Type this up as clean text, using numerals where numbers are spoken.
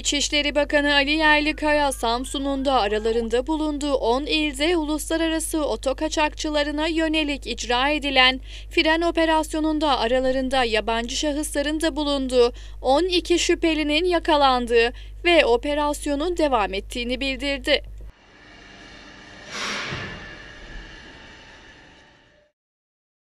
İçişleri Bakanı Ali Yerlikaya, Samsun'un da aralarında bulunduğu 10 ilde uluslararası otokaçakçılarına yönelik icra edilen fren operasyonunda aralarında yabancı şahısların da bulunduğu 12 şüphelinin yakalandığı ve operasyonun devam ettiğini bildirdi.